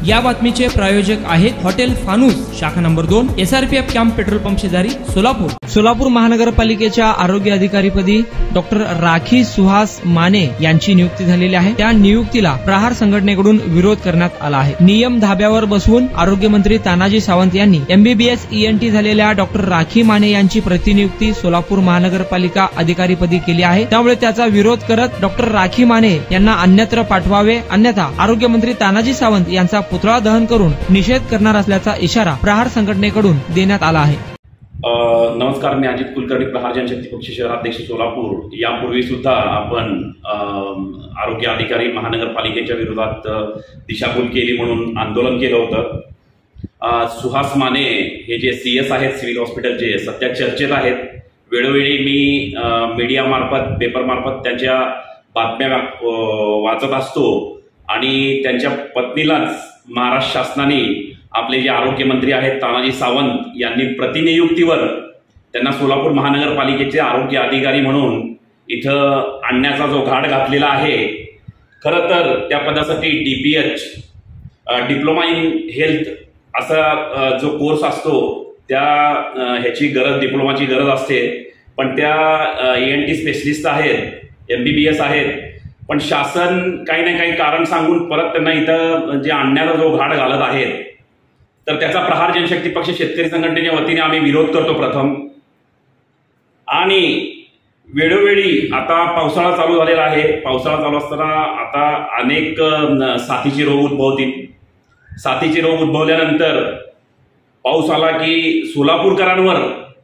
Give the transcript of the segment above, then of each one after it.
या बातमीचे प्रायोजक आहेत हॉटेल फानूस, शाखा number 2, SRPF camp petrol pump शेजारी, सोलापूर। सोलापूर महानगरपालिकेच्या आरोग्य अधिकारीपदी डॉक्टर राखी सुहास माने यांची नियुक्ती झालेली आहे। त्या नियुक्तीला प्रहार संघटनेकडून विरोध करण्यात आला आहे। नियम धाब्यावर बसवून आरोग्यमंत्री तानाजी सावंत यांनी MBBS ENT झालेल्या डॉक्टर राखी माने यांची प्रतिनियुक्ती सोलापूर महानगरपालिका अधिकारीपदी केली आहे। त्यामुळे त्याचा विरोध करत डॉक्टर राखी माने यांना अन्यत्र पाठवावे, अन्यथा आरोग्यमंत्री तानाजी सावंत यांचा पुतळा दहन करून निषेध करणार असल्याचा इशारा प्रहार संघटनेकडून देण्यात आला आहे। नमस्कार, मी अजित कुलकर्णी, प्रहार जनशक्ती पक्ष शहराध्यक्ष सोलापूर। यापूर्वी सुद्धा आपण आरोग्य अधिकारी महानगरपालिकेच्या विरोधात दिशाभूल केली म्हणून आंदोलन केलं होतं। सुहास माने हे जे CS आहेत सिव्हिल हॉस्पिटलचे, सध्या चर्चेत आहेत। वेळोवेळी मी मीडिया मार्फत, पेपर मार्फत त्यांच्या बातम्या वाचत असतो आणि त्यांच्या पत्नीलाच महाराष्ट्र शासनाने, आपले जे आरोग्यमंत्री आहेत तानाजी सावंत यांनी प्रतिनियुक्तीवर त्यांना सोलापूर महानगरपालिकेचे आरोग्य अधिकारी म्हणून इथं आणण्याचा जो घाट घातलेला आहे। खरं तर त्या पदासाठी DPH, डिप्लोमा इन हेल्थ असा जो कोर्स असतो त्या ह्याची गरज, डिप्लोमाची गरज असते। पण त्या ENT स्पेशलिस्ट आहेत, MBBS आहेत, पण शासन काही ना काही कारण सांगून परत त्यांना इथं जे आणण्याचा जो घाट घालत आहेत, तर त्याचा प्रहार जनशक्ती पक्ष शेतकरी संघटनेच्या वतीने आम्ही विरोध करतो प्रथम। आणि वेळोवेळी आता पावसाळा चालू झालेला आहे। पावसाळा चालू असताना आता अनेक साथीचे रोग उद्भवतील। साथीचे रोग उद्भवल्यानंतर पाऊस आला की सोलापूरकरांवर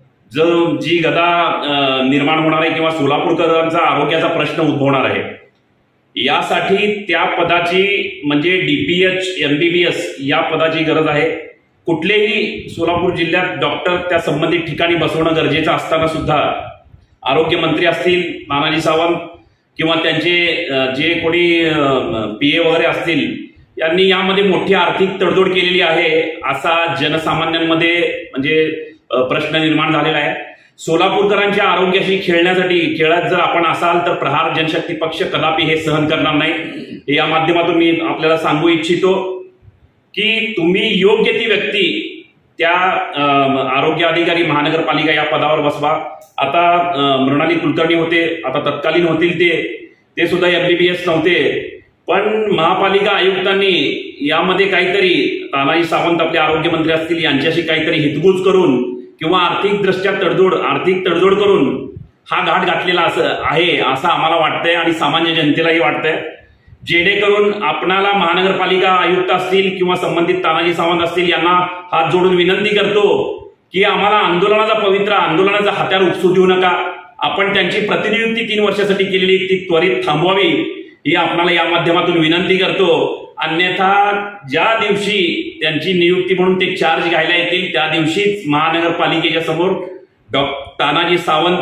जी गदा निर्माण होणार आहे किंवा सोलापूरकरांचा आरोग्याचा प्रश्न उद्भवणार आहे, यासाठी त्या पदाची म्हणजे DPH, MBBS या पदाची गरज आहे। कुठलेही सोलापूर जिल्ह्यात डॉक्टर त्या संबंधित ठिकाणी बसवणं गरजेचं असताना सुद्धा आरोग्यमंत्री असतील तानाजी सावंत किंवा त्यांचे जे कोणी PA वगैरे असतील, यांनी यामध्ये मोठी आर्थिक तडजोड केलेली आहे असा जनसामान्यांमध्ये म्हणजे प्रश्न निर्माण झालेला आहे। सोलापूरकरांच्या आरोग्याशी खेळत जर आपण असाल तर प्रहार जनशक्ती पक्ष कदापि हे सहन करणार नाही। हे या माध्यमातून मी आपल्याला सांगू इच्छितो की तुम्ही योग्य ती व्यक्ती त्या आरोग्य अधिकारी महानगरपालिका या पदावर बसवा। आता मृणाली कुलकर्णी होते, आता तत्कालीन होतील ते सुद्धा MBBS नव्हते, पण महापालिका आयुक्तांनी यामध्ये काहीतरी, तानाजी सावंत आपले आरोग्यमंत्री असतील, यांच्याशी काहीतरी हितगुज करून किंवा आर्थिक तडजोड करून हा घाट घातलेला आहे असं आम्हाला वाटतंय आणि सामान्य जनतेलाही वाटतंय। जेणेकरून आपणाला महानगरपालिका आयुक्त असतील किंवा संबंधित तानाजी सावंत असतील यांना हात जोडून विनंती करतो की आम्हाला पवित्र आंदोलनाचा हत्यार उपसू देऊ नका। आपण त्यांची प्रतिनियुक्ती 3 वर्षासाठी केलेली ती त्वरित थांबवावी ही आपणाला या माध्यमातून विनंती करतो। अन्यथा ज्या दिवशी त्यांची नियुक्ती म्हणून ते चार्ज घ्यायला येतील त्या दिवशीच महानगरपालिकेच्या समोर तानाजी सावंत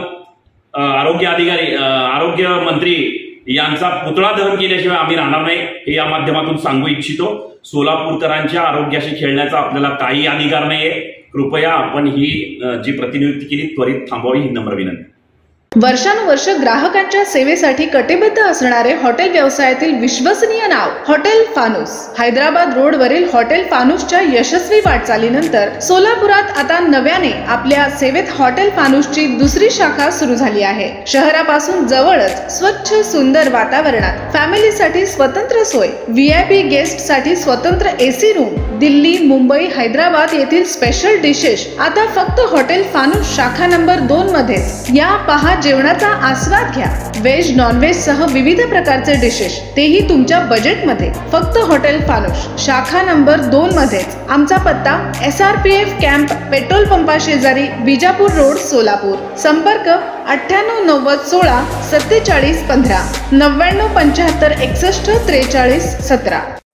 आरोग्य मंत्री यांचा पुतळा दहन केल्याशिवाय आम्ही राहणार नाही हे या माध्यमातून सांगू इच्छितो। सोलापूरकरांच्या आरोग्याशी खेळण्याचा आपल्याला काही अधिकार नाहीये। कृपया आपण ही जी प्रतिनियुक्ती केली त्वरित थांबवावी ही नम्र विनंती। वर्षानुवर्ष ग्राहकांच्या सेवेसाठी कटिबद्ध असणारे हॉटेल व्यवसायातील विश्वसनीय नाव हॉटेल फानूस। हैदराबाद रोडवरील हॉटेल फानूसच्या यशस्वी वाटचालीनंतर सोलापुरात आता नव्याने आपल्या सेवेत हॉटेल फानूसची दुसरी शाखा सुरू झाली आहे। शहरापासून जवळच स्वच्छ सुंदर वातावरणात फॅमिलीसाठी स्वतंत्र सोय, VIP गेस्टसाठी स्वतंत्र AC रूम, दिल्ली, मुंबई, हैदराबाद येथील स्पेशल डिशेस आता फक्त हॉटेल फानूस शाखा नंबर 2 मध्ये। या पहा जेवणाचा आस्वाद घ्या। व्हेज, नॉनव्हेज सह विविध प्रकारचे डिशेस, तेही तुमच्या बजेटमध्ये, फक्त हॉटेल फानूस शाखा नंबर 2 मध्येच। आमचा पत्ता SRPF कॅम्प पेट्रोल पंपा शेजारी, विजापूर रोड, सोलापूर। संपर्क 98 90 16 47 15 99 75 61 43 17।